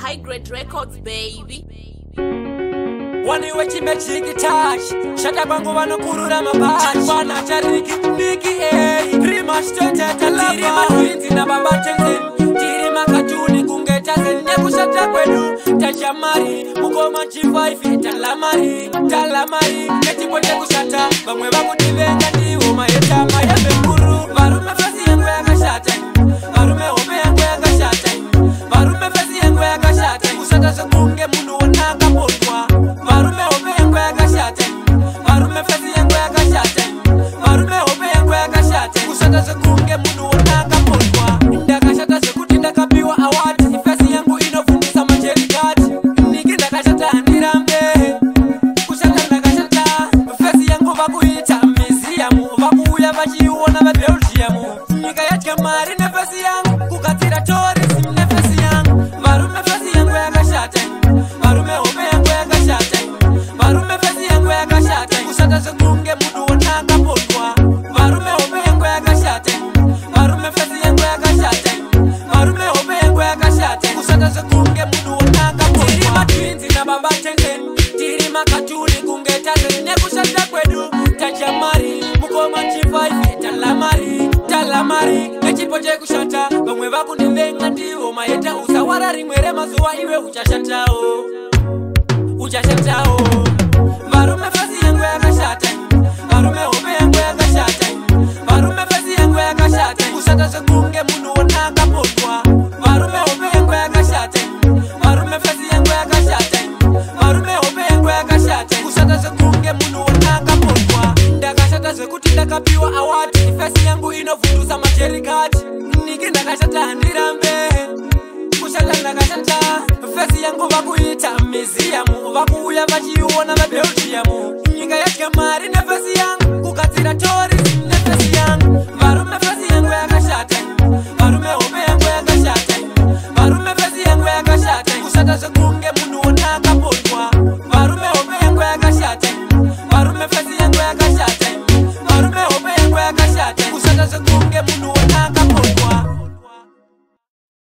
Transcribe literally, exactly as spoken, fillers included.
High grade records, baby. One way to make it touch. Shut up and go on a kurura mabash. One a chariki, Niki, eh. Prima stota, Talama, twins in a baba children. Tirima Katuni, Kungeta, and Nebushata Pedu. Tajamari, Mukoma Chififi, Talamari, Talamari, Ketipo Nebushata, but we're about to live and you, my Eta, my Guru, Varume Fasi and Wagashata, Varume Obe and Wagashata, Varume Fasi and Wagashata, Usata Sakunga Munu and Nakapolwa, Varume Obe and Wagashata, Varume Fasi and Wagashata, Varume Obe and Wagashata, Usata Sakunga Munu and Nakapolwa, Dakashata Sakutinda Kapiwa Award, Fasi and Guino Fundisa Majerikat, Nikina Kashata and Nirambe, Usata Nakashata, Fasi and Kovakuita, Museum, Vakuya Vaji, one of the Belgium, Nikayaka Marina Fasian, Kukatira Tourism, Nefasian, Varume Fasi and Wagashata, Varume Obe and Wagashata, Varume Fasi and Wagashata, Usata Sakunga Mudu and Nakapolwa, Varume Obe and Wagashata, Varume Fasi and Wagashata, Varume Obe and Wagashata, Usata Sakunga Mudu and Nakapolwa, Tirima twins in a baba children, Tirima Katuni Kungeta, Nebushata Kwedu, Tajamari, Mukoma Chififi, Talamari, Talamari, Echipoje Kushata, Bamweva Kunivenga Dio, Maeta Usawara Rimwere Mazua Iwe Uchashatao, Uchashatao, Varume Fasi and Wagashata, Varume Obe and Wagashata, Varume Fasi and Wagashata, Usata Sakunga Munu and Nakapolwa, Varume Obe and Wagashata, Varume Fasi and Wagashata, Varume Obe and Wagashata, Usata Sakunga Munu and Nakapolwa, Dakashata Sakutinda Kapiwa Award, Fasi yangu inovutuza Majerikat, Niki Nakashata Nirambe, Ushata Nakashata, Fasi yangu vakuita Museum, Vakuya Vajiona the Belgium, Nika Yaka Marina Fasi yangu, Kukatira Tourism, Nefasi yangu, Varume Fasi yangu Wagashata, Varume Obe yangu Wagashata, Varume Fasi yangu Wagashata, Usata Sakunga Munu Nakapolwa, Varume Obe yangu Wagashata, Varume Fasi yangu Wagashata, Varume Obe yangu Wagashata, Usata Sakunga